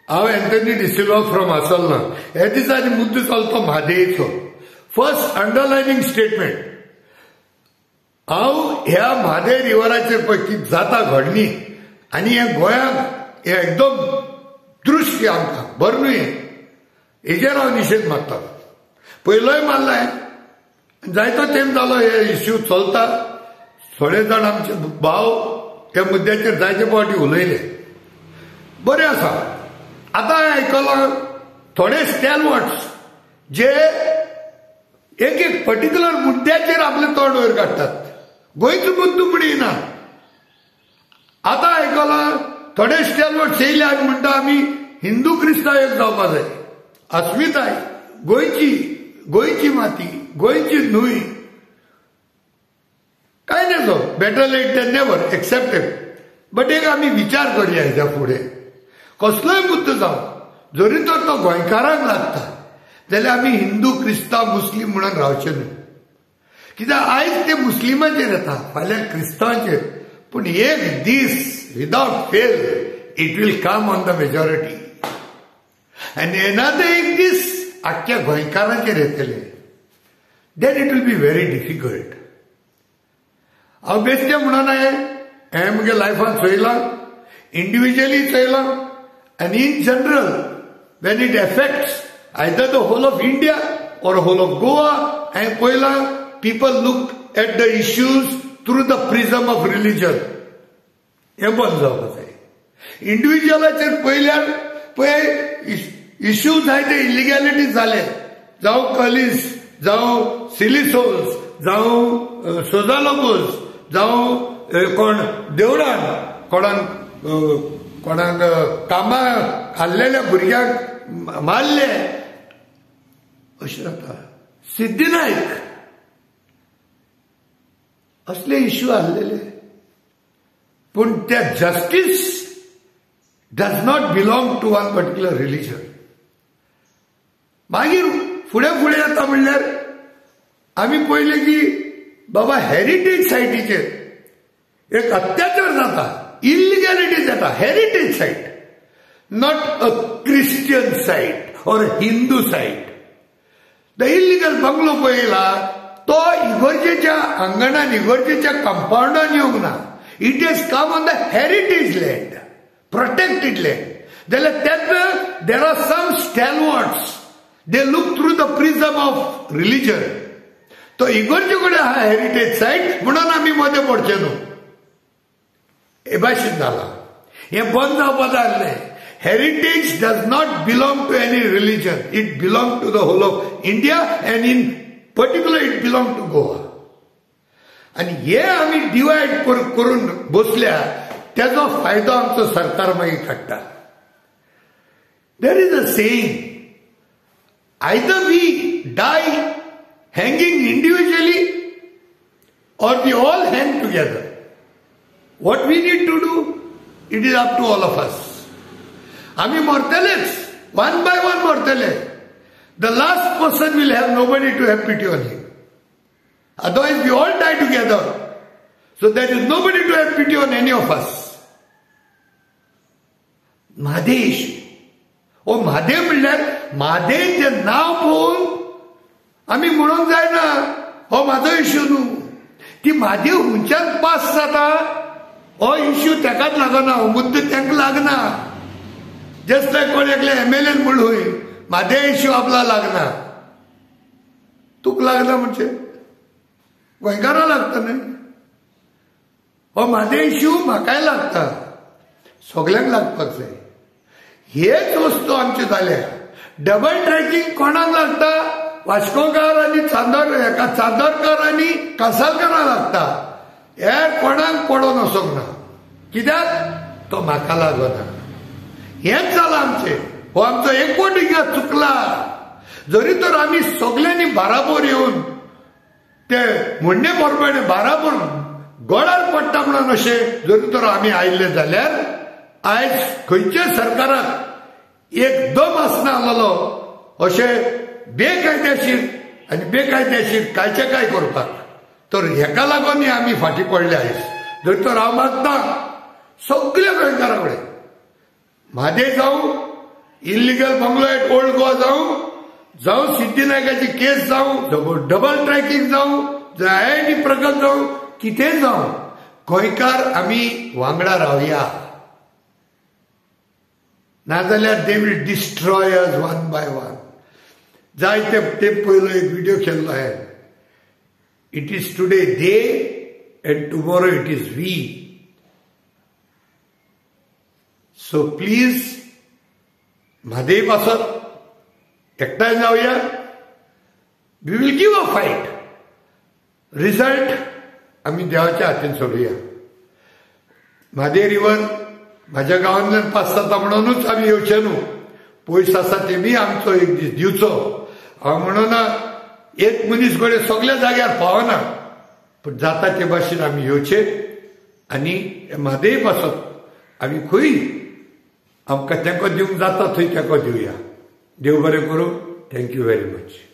हांव Anthony de Silva from आसोलना. हे दिसांनी मुद्दो चलतो म्हादेचो. First अंडरलायनिंग statement. हांव ह्या म्हादे रिव्हराचेर पळय कितें जाता घडणी आनी हे गोंयांक हे एकदम दृश्य आमकां बरें न्हय हेजेर हांव निशेध मारता. पयलोय मारलाय. जायतो तेंप जालो हे इश्यू चलता. थोडे जाण आमचे भाव त्या मुद्द्याचेर जायते फावटी उलयले. बरें आसा. आतां हांवें आयकलां थोडे स्टॅलवर्ड्स जे एक एक पर्टिक्युलर मुद्द्याचेर आपले तोंड वयर काडटात. गोंयचो मुद्दो म्हण येना. आतां आयकलां थोडे स्टॅलवर्ड्स येयले आनी म्हणटा आमी हिंदू क्रिस्तांव एक जावपा जाय. अस्मिताय गोंयची माती गोंयची न्हंय काय नजो better late than never accepted. But एक आमी विचार करया हेच्या फुडें. कसलोय मुद्दो जावं जरी तर तो गोंयकारांक लागता जाल्यार आमी हिंदू क्रिस्तांव मुस्लीम म्हणून रावचे न्हय. कित्याक आयज ते मुस्लिमांचेर येता फाल्यां क्रिस्तांवांचेर. पूण एक दीस without fail it will come on the majority आनी एनादर एक दीस आख्ख्या गोंयकारांचेर येतले. Then it will be very difficult. हांव बेश्टें म्हणून हें म्हगे लायफान चोयलां इंडिव्हिज्युअली चोयलां आनी in general when it affects either the whole of India or whole of Goa हांवें पळयलां people look at the issues through the prism of religion. हें बंद जावपाक जाय. इंडिव्हिज्युअलाचेर पळयल्यार पळय इश्यू जायते इलिगॅलिटी जाले. जावं कलीस जावं सिलिसोल्स जावं सोजालोबोस जावं कोण देवळान कोणाक कामाक हाडलेल्या भुरग्यांक मारले अशें जाता. सिद्धिनायक असले इश्यू आसलेले. पूण ते justice does not belong to one particular religion. मागीर फुडें फुडें येता म्हणल्यार आमी पळयलें की बाबा हेरिटेज सायटीचेर एक अत्याचार जाता. इलिगॅलिटीज येता. Heritage site not a Christian site or Hindu site. The illegal bungalow पळयला तो इगर्जेच्या आंगणान इगर्जेच्या कंपाउंडान येवंक ना. It has come on the heritage land protected land. जाल्यार तेन्ना there are some stalwarts they look through the prism of religion. तो इगर्जे कडेन आहा हेरिटेज सायट म्हणून आमी मदें पडचे न्हू. हे भाशेन जालां. हें बंद जावपाक जाय आसलें. Heritage does not belong to any religion. It belong to the whole of India and in particular it belong to Goa. आनी हे आमी डिवायड करून बसल्या तेजो फायदो आमचो सरकार मागीर काडटा. There is a saying either we die hanging individually or we all hang together. What we need to do, it is up to all of us. Ami mortales, one by one mortale. The last person will have nobody to have pity on him. Otherwise we all die together. So there is nobody to have pity on any of us. Mahadesh. Oh Mahadev म्हणल्यार महादेवचें नांव पळोवन आमी म्हणूंक जायना हो म्हाजो issue न्हू. ती म्हादेव हुंच्यान पास जाता हो इश्यू तेकाच लागना. हो मुद्दो तांकां लागना. जस्ट लायक कोण एकले एमएलएन म्हणून म्हादेव इश्यू आपला लागना. तुक लागना म्हणजे गोंयकारां लागता न्हय. हो म्हादेव इश्यू म्हाकाय लागता. सगल्यांक लागपाक जाय. हेच वस्तू आमचे जाल्या. डबल ट्रॅकिंग कोणाक लागता. वास्कोकार आनी चांदोरकार आनी कासालकारां लागता. हे कोणाक पडोन वचोंक ना. कित्याक तो म्हाका लागना. हेच जालां आमचें. हो आमचो एकवट हिंगा चुकला. जरी तर आमी सगल्यांनी बाराबोर येवन ते म्हणणे प्रमाणे बाराबोर गोडार पडटा म्हणून अशें जरी तर आमी आयिल्ले जाल्यार आयज खंयच्या सरकाराक एकदम आसना आसलेलो अशें बेकायदेशीर आनी बेकायदेशीर कांयचे काय करपाक. तर हेका लागून आमी फाटीं पडले आयज. जर तर हांव मागता सगळ्या गोंयकारां कडेन म्हादेव जावं illegal bungalow at old Goa जावं सिद्धिनायकाची केस जावं डबल ट्रॅकिंग जावं IIT प्रकल्प जावं कितेंय जावं गोंयकार आमी वांगडा रावया नाजाल्यार they will destroy us one by one. जायते ते पयलो एक व्हिडिओ केल्लो हांवें. It is today they and tomorrow it is we. So please Mhadei पासत एकठांय जावया. We will give a fight. Result आमी देवाच्या हातीन सोडुया. म्हादे रिवर म्हाज्या गांवांतल्यान पास जाता म्हणूनच आमी येवचे न्हू. पयस आसा तेमी आमचो एक दीस दिवचो. हांव म्हणना एक मनीस घोडे सगळ्या जाग्यार पावना पूण जाता ते भाशेन आमी येवचे आनी म्हादेय पासत आमी खंय आमकां तेंको दिवंक जाता थंय तेंको दिवया. देव बरें करूं. Thank you very much.